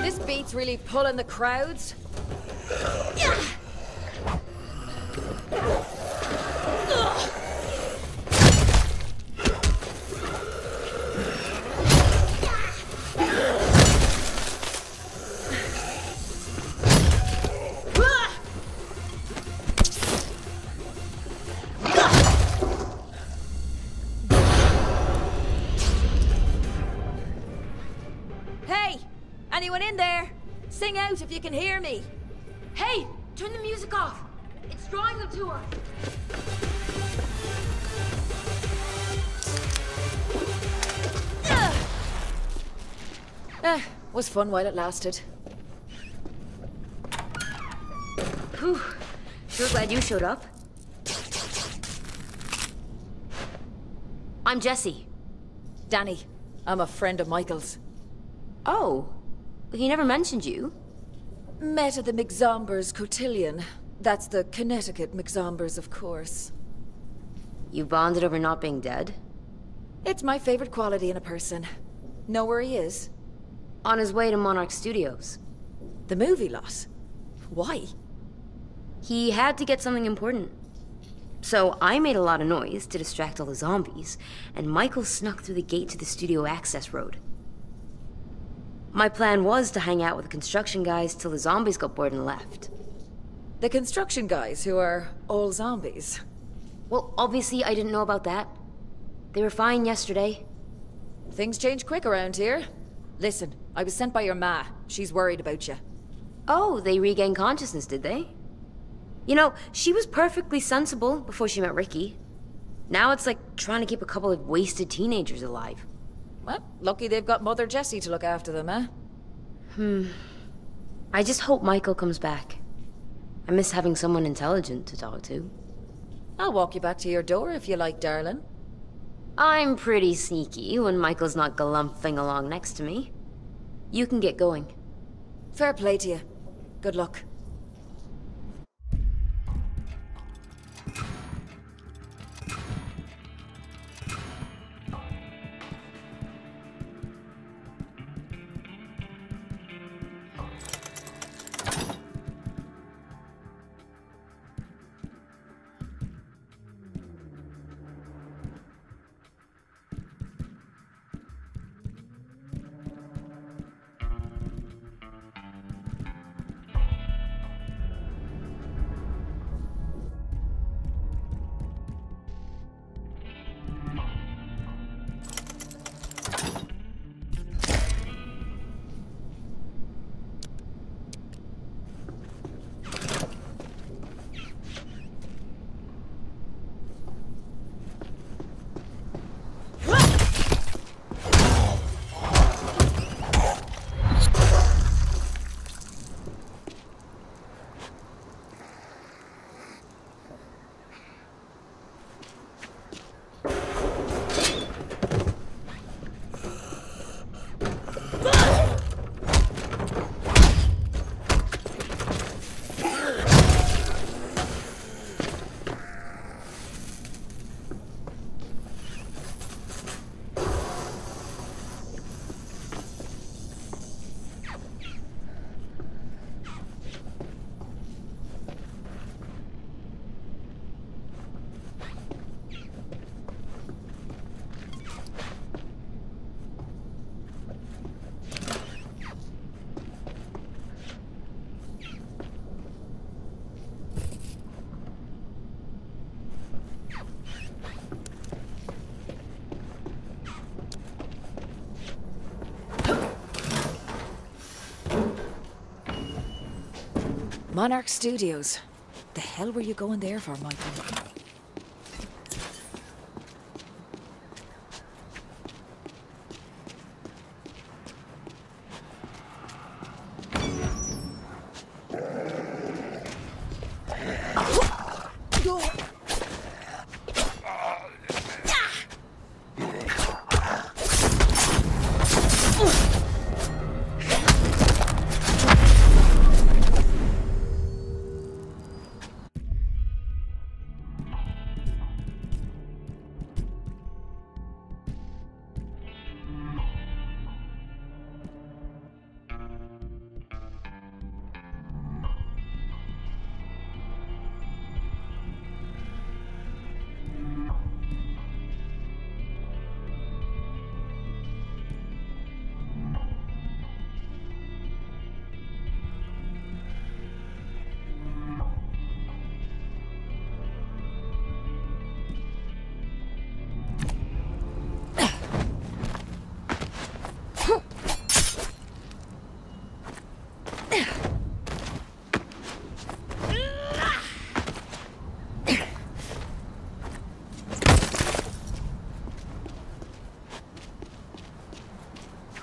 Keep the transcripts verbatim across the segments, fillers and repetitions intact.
This beat's really pulling the crowds. Anyone in there? Sing out if you can hear me. Hey, turn the music off. It's drawing them to her. Eh, was fun while it lasted. Whew. Sure glad you showed up. I'm Jessie. Danny, I'm a friend of Michael's. Oh. He never mentioned you. Met at the McZombers Cotillion. That's the Connecticut McZombers, of course. You bonded over not being dead? It's my favorite quality in a person. Know where he is? On his way to Monarch Studios. The movie lot? Why? He had to get something important. So I made a lot of noise to distract all the zombies, and Michael snuck through the gate to the studio access road. My plan was to hang out with the construction guys till the zombies got bored and left. The construction guys who are all zombies? Well, obviously I didn't know about that. They were fine yesterday. Things change quick around here. Listen, I was sent by your ma. She's worried about you. Oh, they regained consciousness, did they? You know, she was perfectly sensible before she met Ricky. Now it's like trying to keep a couple of wasted teenagers alive. Well, lucky they've got Mother Jessie to look after them, eh? Hmm. I just hope Michael comes back. I miss having someone intelligent to talk to. I'll walk you back to your door if you like, darling. I'm pretty sneaky when Michael's not galumphing along next to me. You can get going. Fair play to you. Good luck. Monarch Studios. The hell were you going there for, Michael?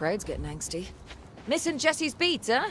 crowd's getting angsty. Missing Jessie's beats, huh?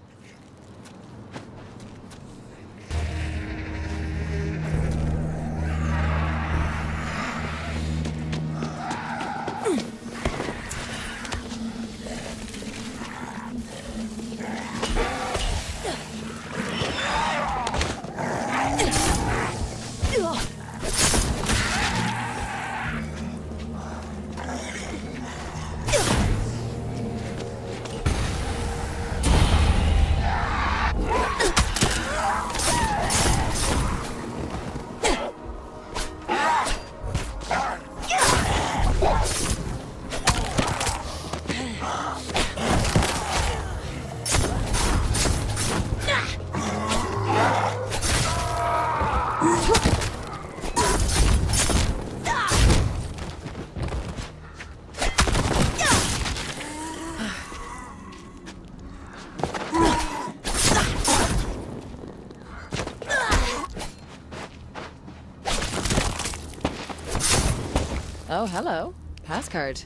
Oh, hello. Pass card.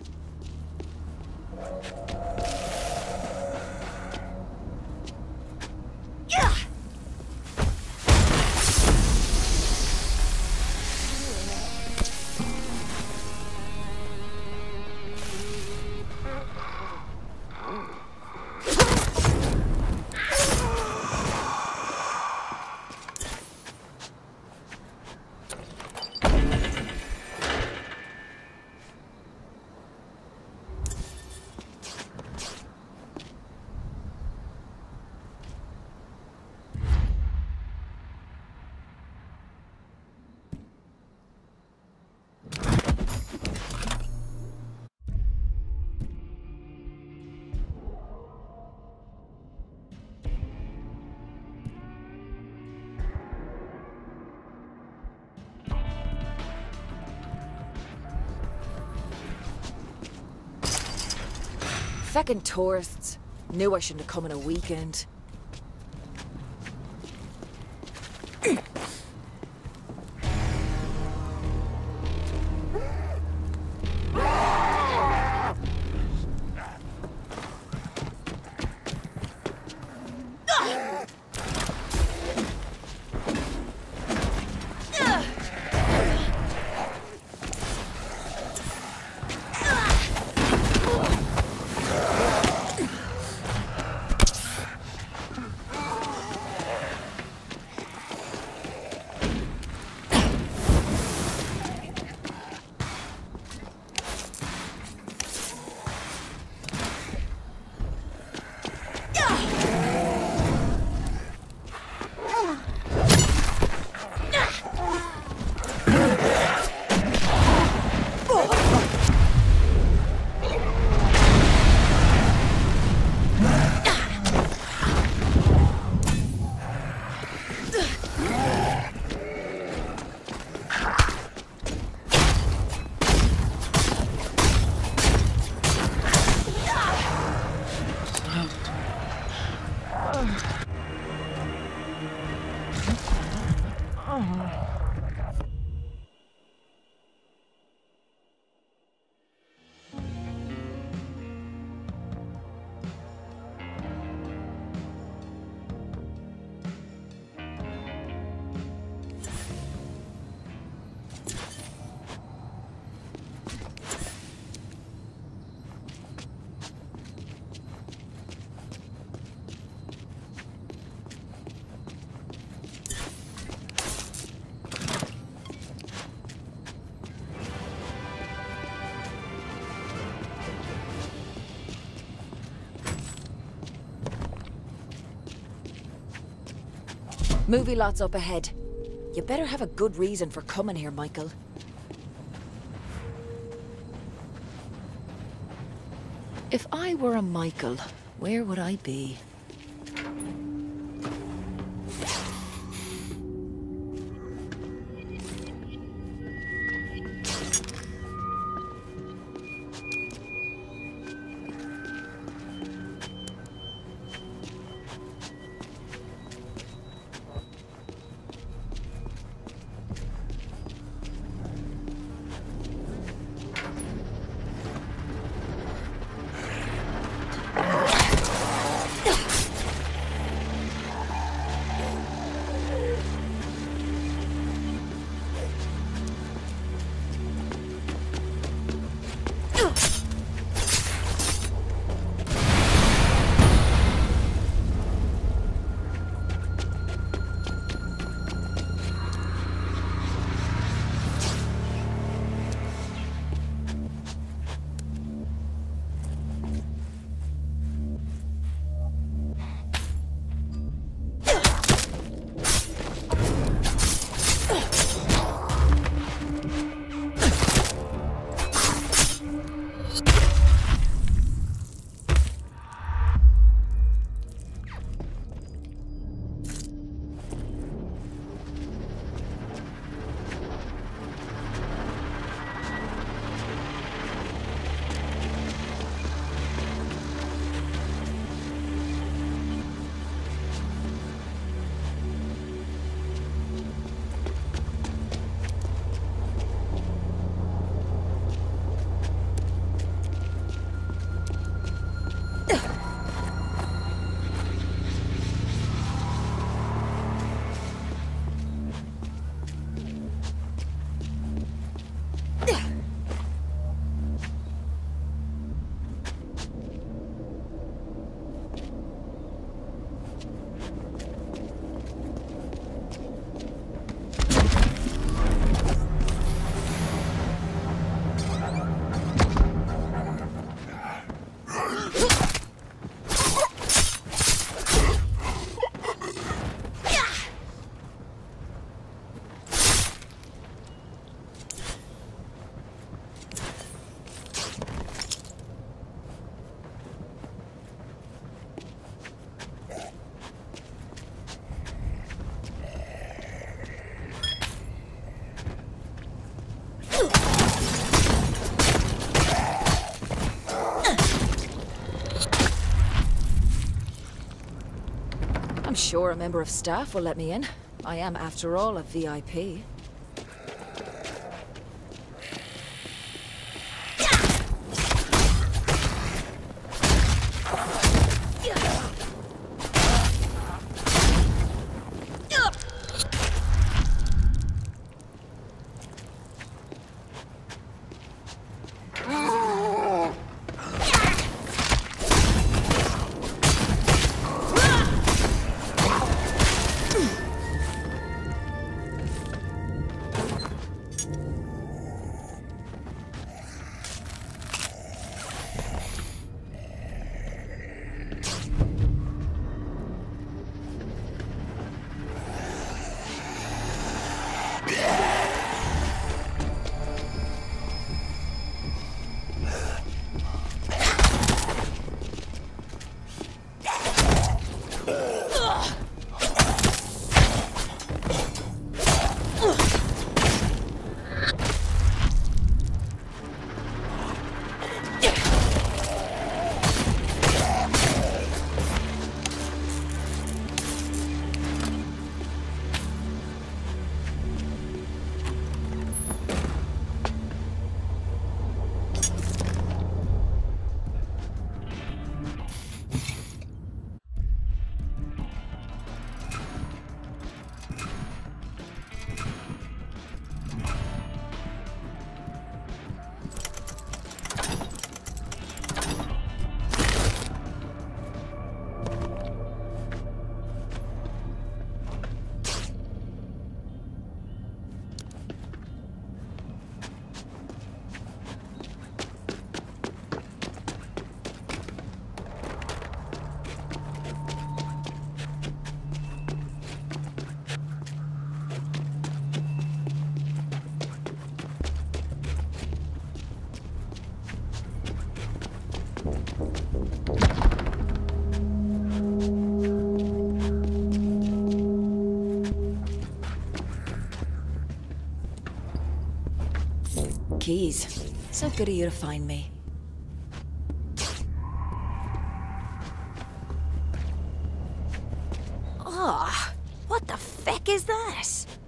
Feckin' tourists. Knew I shouldn't have come on a weekend. Movie lot's up ahead. You better have a good reason for coming here, Michael. If I were a Michael, where would I be? I'm sure a member of staff will let me in. I am, after all, a V I P. Keys. So good of you to find me. Ah, what the feck is that?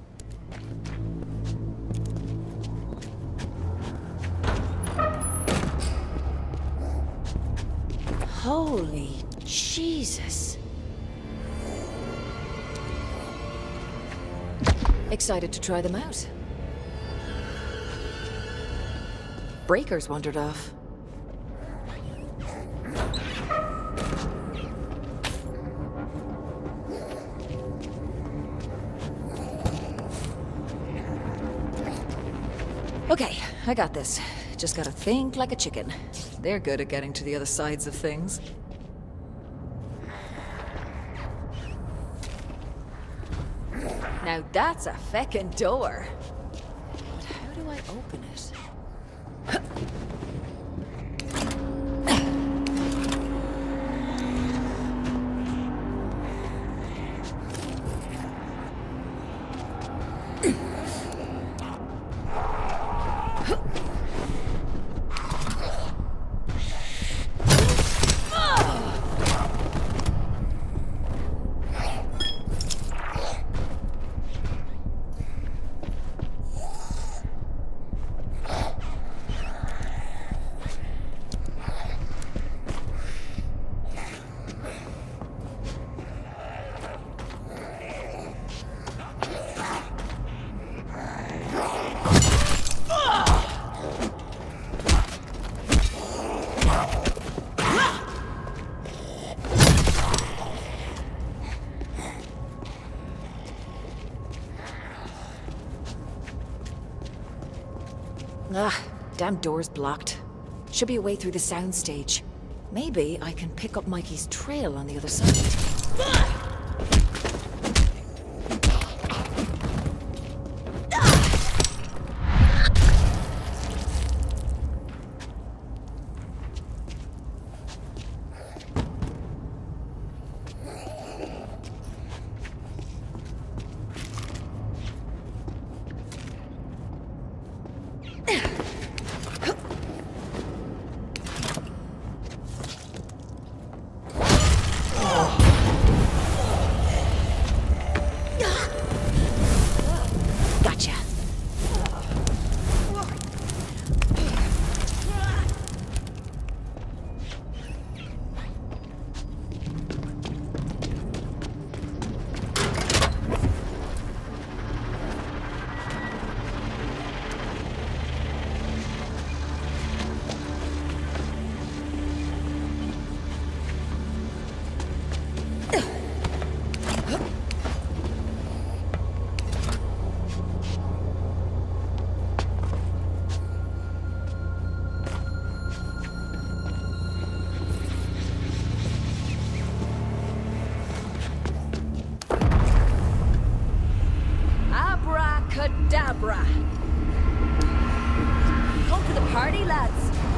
Holy Jesus. Excited to try them out. Breakers wandered off. Okay, I got this. Just gotta think like a chicken. They're good at getting to the other sides of things. Now that's a feckin' door. But how do I open it? Ah, damn door's blocked. Should be a way through the soundstage. Maybe I can pick up Mikey's trail on the other side. Abracadabra. Come to the party, lads.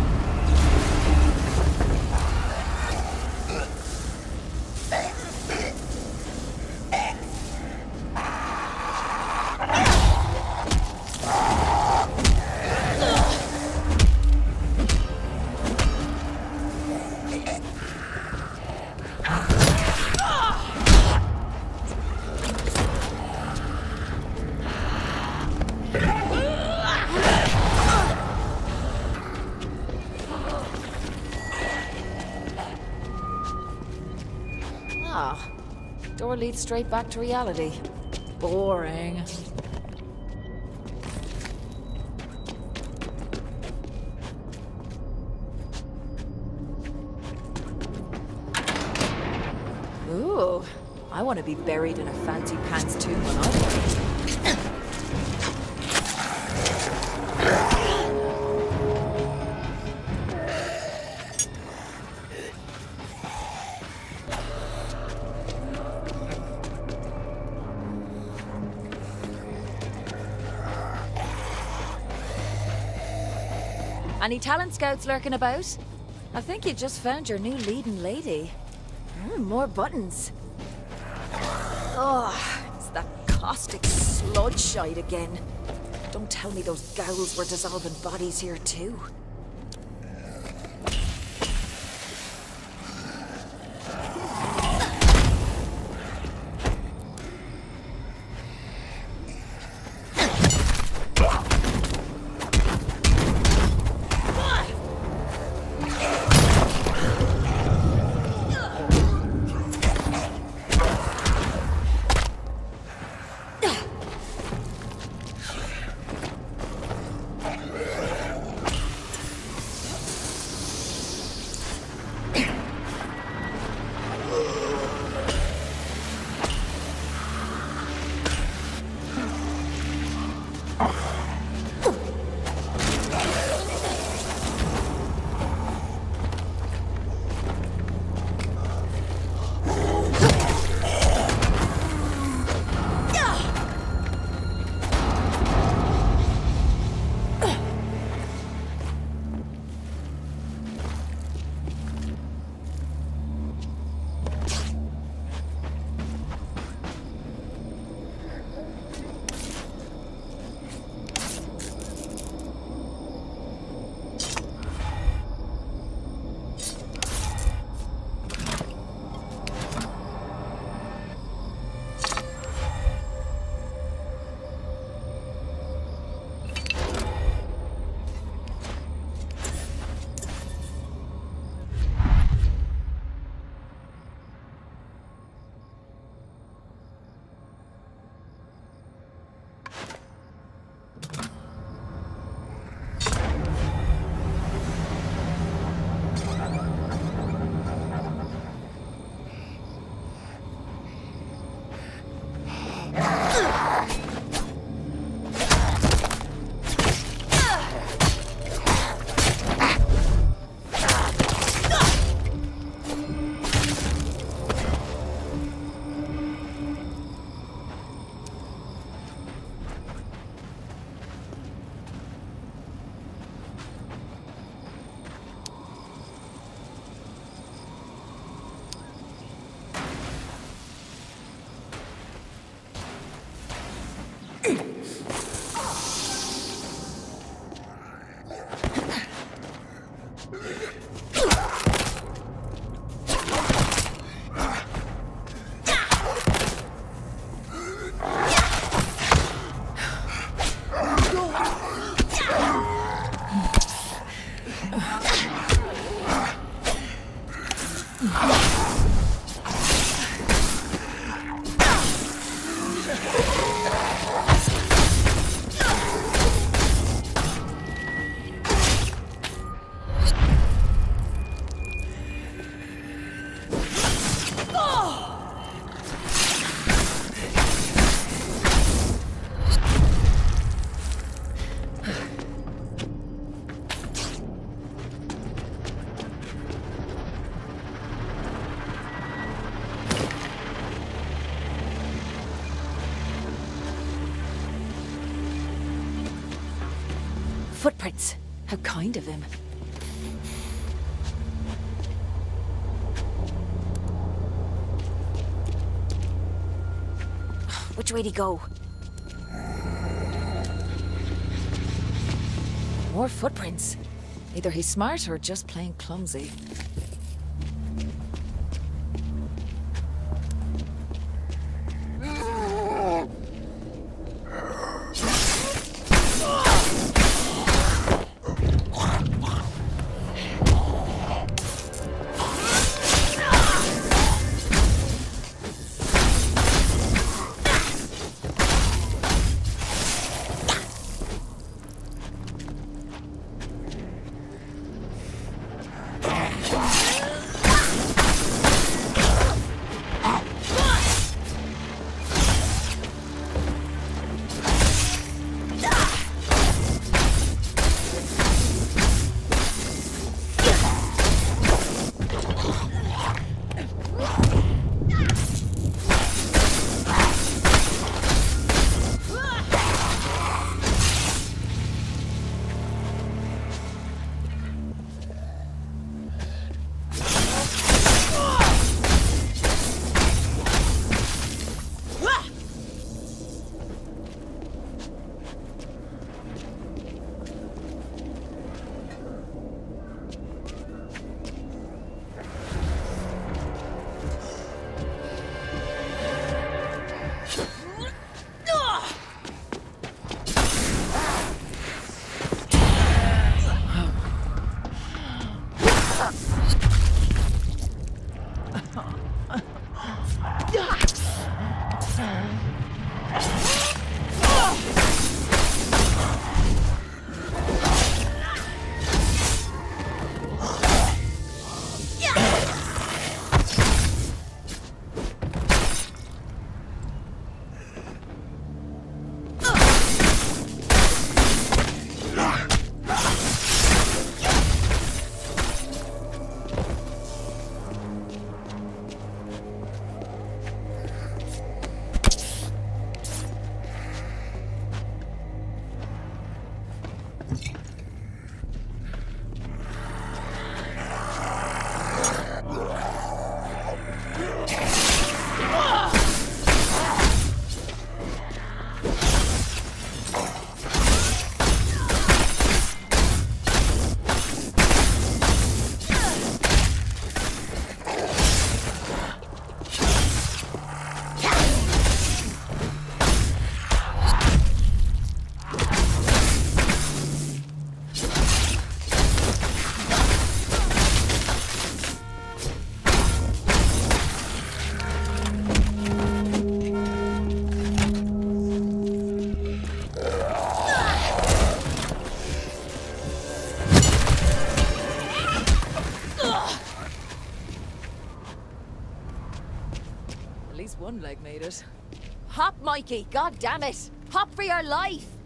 Ah, door leads straight back to reality. Boring. Ooh, I want to be buried in a fancy pants tomb when I die. Any talent scouts lurking about? I think you just found your new leading lady. Mm, more buttons. Oh, it's that caustic sludge shite again. Don't tell me those ghouls were dissolving bodies here too. Footprints. How kind of him. Which way'd he go? More footprints. Either he's smart or just plain clumsy. One leg made it. Hop, Mikey! God damn it! Hop for your life!